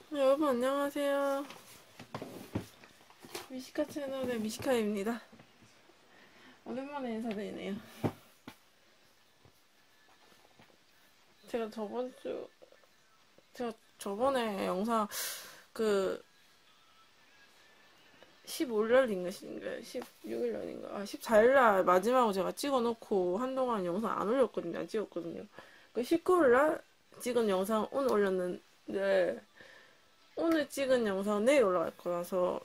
네, 여러분 안녕하세요. 미시카 채널의 미시카입니다. 오랜만에 인사드리네요. 제가 제가 저번에 영상 그 15일날인가 16일날인가 14일날 마지막으로 제가 찍어놓고 한동안 영상 안 올렸거든요. 안 찍었거든요. 그 19일날 찍은 영상 오늘 올렸는데 오늘 찍은 영상 내일 올라갈 거라서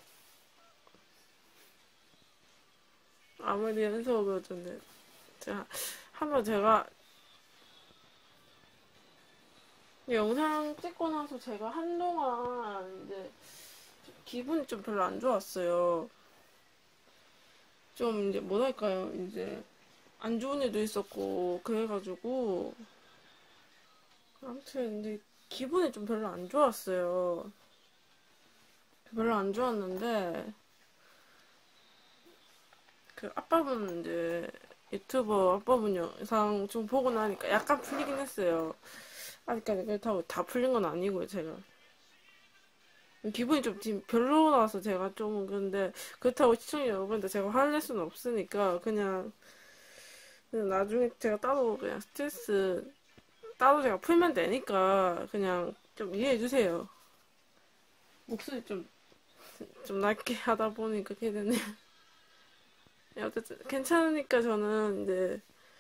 아무리 연습을 좀 제가 영상 찍고 나서 제가 한동안 이제 기분이 좀 별로 안 좋았어요. 좀 이제 뭐랄까요, 이제 안 좋은 일도 있었고 그래가지고 아무튼 근데 기분이 좀 별로 안 좋았어요. 별로 안 좋았는데 그 아빠분 이제 유튜버 아빠분 영상 좀 보고 나니까 약간 풀리긴 했어요. 아직까지 그렇다고 다 풀린 건 아니고요, 제가. 기분이 좀 지금 별로라서 제가 좀 근데 그렇다고 시청자 여러분들 제가 화를 낼 수는 없으니까 그냥 나중에 제가 따로 그냥 스트레스 따로 제가 풀면 되니까 그냥 좀 이해해 주세요. 목소리 좀 낮게 하다 보니까 그게 되네. 어쨌든 괜찮으니까 저는 이제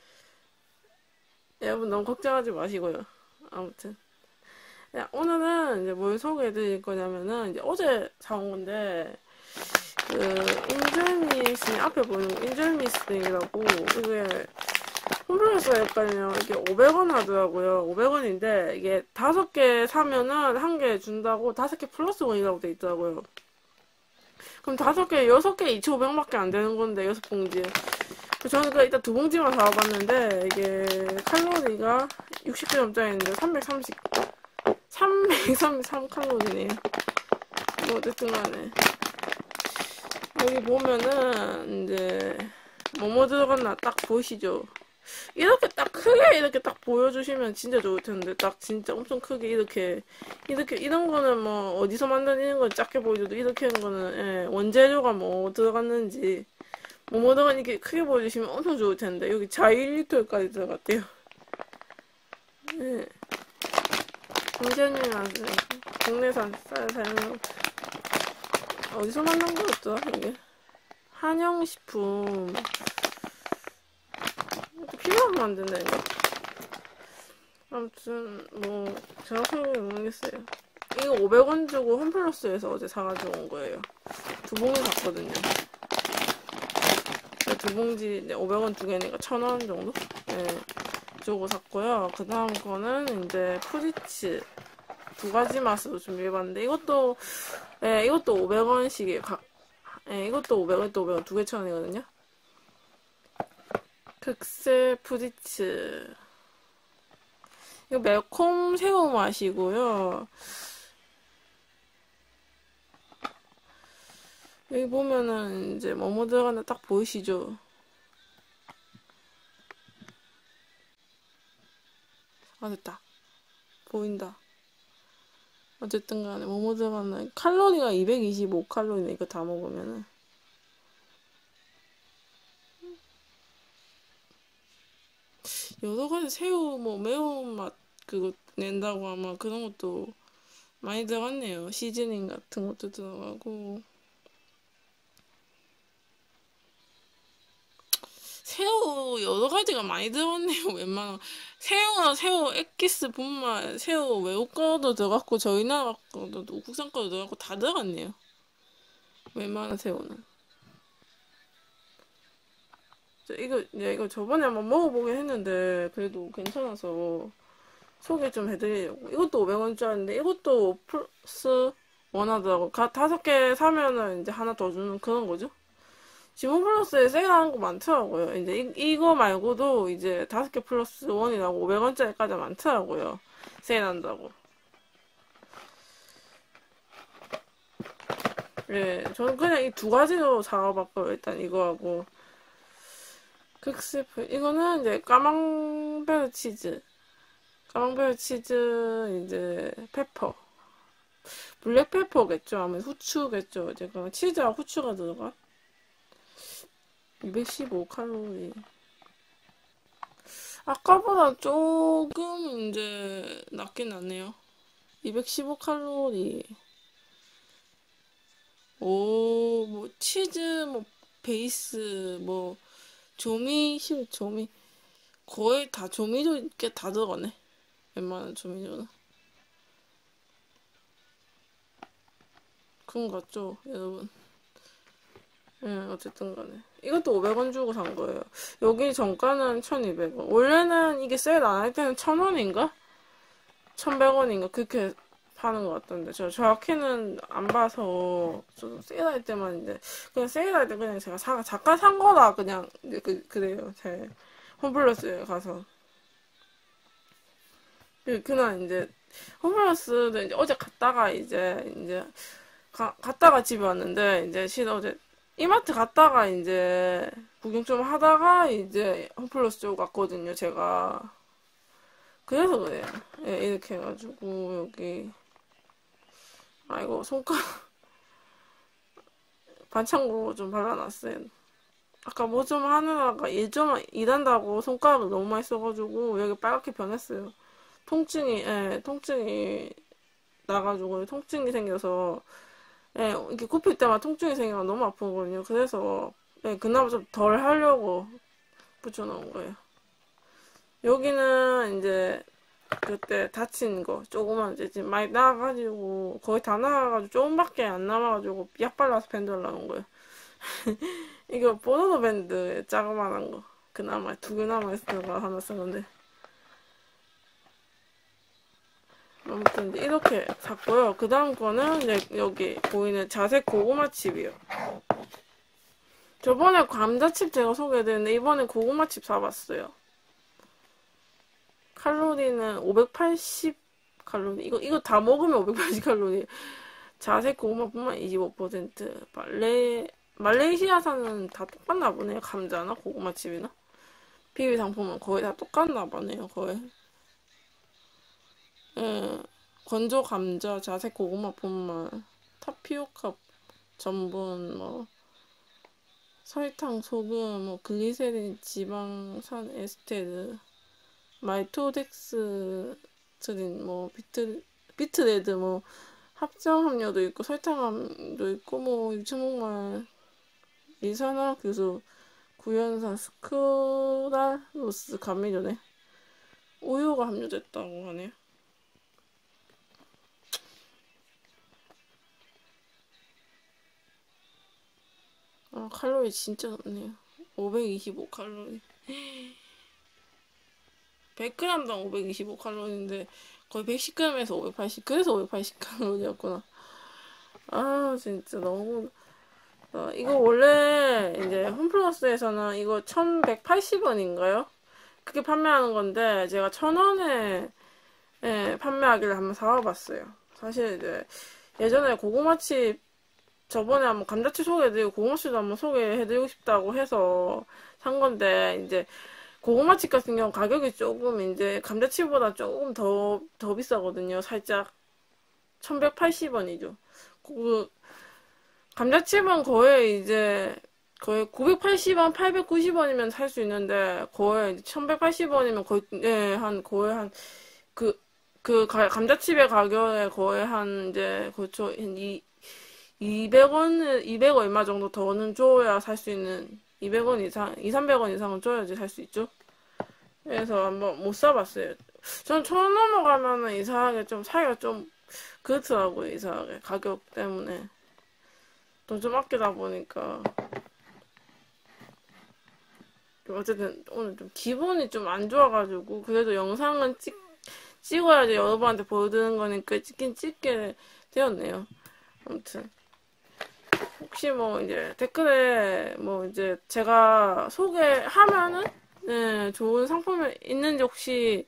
여러분 너무 걱정하지 마시고요. 아무튼 오늘은 이제 뭘 소개해 드릴 거냐면은 이제 어제 사온 건데 그 인절미스 앞에 보이는 인절미스이라고 이게 홈플러스가 헷갈리면 이게 500원 하더라고요. 500원인데 이게 5개 사면은 1개 준다고 5개 플러스 원이라고 돼 있더라고요. 그럼 5개, 6개 2,500원밖에 안 되는 건데 6봉지에. 저는 그 일단 2봉지만 사와봤는데 이게 칼로리가 60g짜리인데 333칼로리네요. 뭐 어쨌든 간에 여기 보면은 이제 뭐뭐 들어갔나 딱 보이시죠? 이렇게 딱 크게 이렇게 딱 보여주시면 진짜 좋을 텐데 딱 진짜 엄청 크게 이렇게 이런 거는 뭐 어디서 만드는 건 작게 보여줘도 이렇게 하는 거는 예, 원재료가 뭐 들어갔는지 뭐뭐 들어간 이렇게 크게 보여주시면 엄청 좋을 텐데 여기 자일리톨까지 들어갔대요. 예. 정전이라서 국내산 쌀 사용 어디서 만든 거였죠 이게? 한영식품 피망 만드네 이거. 아무튼 뭐 정확하게 모르겠어요. 이거 500원 주고 홈플러스에서 어제 사가지고 온 거예요. 2봉지 샀거든요. 2봉지 500원 2개니까 1,000원 정도? 네, 주고 샀고요. 그 다음 거는 이제 프리츠 2가지 맛으로 준비해봤는데 이것도 500원씩이에요. 이것도 500원 또 500원 2개 1,000원이거든요. 극세 프리츠 이거 매콤 새우 맛이고요. 여기 보면은 이제 뭐뭐 들어가나 딱 보이시죠? 아 됐다. 보인다. 어쨌든 간에 뭐뭐 들어가나 칼로리가 225칼로리네 이거 다 먹으면은. 여러 가지 새우 뭐 매운맛 그거 낸다고 아마 그런 것도 많이 들어갔네요. 시즈닝 같은 것도 들어가고. 새우 여러 가지가 많이 들어갔네요. 웬만한 새우 엑기스 분말 새우 외국 거도 들어갔고 저희 나라 거도 국산 거도 들어갔고 다 들어갔네요. 웬만한 새우는. 이거 저번에 한번 먹어보긴 했는데 그래도 괜찮아서 소개 좀 해드리려고. 이것도 500원짜리인데 이것도 플러스 원하더라고. 5개 사면은 이제 하나 더 주는 그런 거죠. 지문 플러스에 세일하는 거 많더라고요. 이제 이거 말고도 이제 5개 플러스 원이라고 500원짜리까지 많더라고요. 세일한다고. 예, 저는 그냥 이 2가지로 사와봤고요. 일단 이거하고. 극스프. 이거는 이제 까망베르 치즈. 이제 페퍼. 블랙페퍼겠죠. 아무래도 후추겠죠. 제가 치즈와 후추가 들어가. 215칼로리. 아까보다 조금 이제 낮긴 하네요. 215칼로리. 오, 뭐 치즈, 뭐 베이스, 뭐 조미 거의 다 조미료 꽤 다 들어가네. 웬만한 조미료는. 그런 거 같죠, 여러분? 예, 어쨌든 간에. 이것도 500원 주고 산 거예요. 여기 정가는 1200원. 원래는 이게 세일 안 할 때는 1000원인가? 1100원인가? 그렇게 파는 것 같던데. 저 정확히는 안 봐서, 좀 세일할 때만 이제, 그냥 세일할 때 그냥 제가 잠깐 산 거라, 그냥, 그래요. 제 홈플러스에 가서. 그날 이제, 홈플러스도 이제 어제 갔다가 이제, 갔다가 집에 왔는데, 이제 어제 이마트 갔다가 이제 구경 좀 하다가 이제 홈플러스 쪽 갔거든요, 제가. 그래서 그래요. 예, 이렇게 해가지고, 여기. 아이고, 손가락, 반창고 좀 발라놨어요. 아까 뭐 좀 하느라가 일한다고 손가락을 너무 많이 써가지고, 여기 빨갛게 변했어요. 통증이 나가지고, 통증이 생겨서, 예, 이렇게 굽힐 때만 통증이 생기면 너무 아픈 거거든요. 그래서, 예, 그나마 좀 덜 하려고 붙여놓은 거예요. 여기는 이제, 그때 다친 거, 조그만, 이제 지금 많이 나와가지고, 거의 다 나와가지고, 조금밖에 안 남아가지고, 약 발라서 밴드를 나온 거예요. 이거 보노도 밴드, 자그만한 거. 그나마, 2개 남아있어가 하나 쓴 건데. 아무튼 이렇게 샀고요. 그 다음 거는 여기 보이는 자색 고구마칩이요. 저번에 감자칩 제가 소개해드렸는데 이번엔 고구마칩 사봤어요. 칼로리는 580칼로리. 이거 다 먹으면 580칼로리. 자색 고구마뿐만 25%. 말레이시아산은 다 똑같나 보네요. 감자나 고구마칩이나. 비비 상품은 거의 다 똑같나 보네요. 거의. 예, 건조 감자, 자색 고구마 분말, 타피오카 전분, 뭐 설탕, 소금, 뭐 글리세린, 지방산 에스테르, 말토덱스트린, 뭐 비트레드, 뭐 합성 함유도 있고 설탕함도 있고 뭐 유체목말, 이산화규소, 구연산, 스크랄로스 감미료네. 우유가 함유됐다고 하네요. 칼로리 진짜 높네요. 525칼로리. 100g당 525칼로리인데 거의 110g에서 580, 그래서 580칼로리였구나. 아, 진짜 너무. 이거 원래 이제 홈플러스에서는 이거 1180원인가요? 그게 판매하는 건데 제가 1000원에 판매하기를 한번 사와봤어요. 사실 이제 예전에 고구마칩 저번에 한번 감자칩 소개해드리고 고구마칩도 한번 소개해드리고 싶다고 해서 산 건데 이제 고구마칩 같은 경우 가격이 조금 이제 감자칩보다 조금 더 비싸거든요. 살짝 1180원이죠. 감자칩은 거의 이제 거의 980원, 890원이면 살 수 있는데 거의 1180원이면 거의 감자칩의 가격에 거의 한 이제 그렇죠. 200원 얼마 정도 더는 줘야 살 수 있는 200원 이상, 300원 이상은 줘야지 살 수 있죠. 그래서 한번 못 사봤어요. 전 1000원 넘어가면은 이상하게 좀 사기가 좀 그렇더라고요. 이상하게 가격 때문에 돈 좀 아끼다 보니까 어쨌든 오늘 좀 기분이 좀 안 좋아가지고 그래도 영상은 찍어야지 여러분한테 보여드리는 거니까 찍긴 찍게 되었네요. 아무튼 혹시 뭐 이제 댓글에 뭐 이제 제가 소개하면은 좋은 상품이 있는지 혹시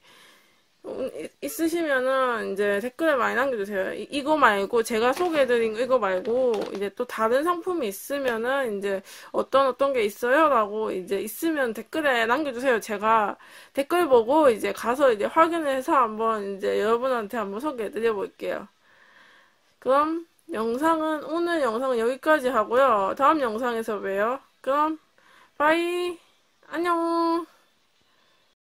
있으시면은 이제 댓글에 많이 남겨주세요. 이거 말고 제가 소개해드린 이거 말고 이제 또 다른 상품이 있으면은 이제 어떤 게 있어요? 라고 이제 있으면 댓글에 남겨주세요. 제가 댓글 보고 이제 가서 이제 확인을 해서 한번 이제 여러분한테 한번 소개해드려 볼게요. 그럼 오늘 영상은 여기까지 하고요. 다음 영상에서 봬요. 그럼 바이. 안녕.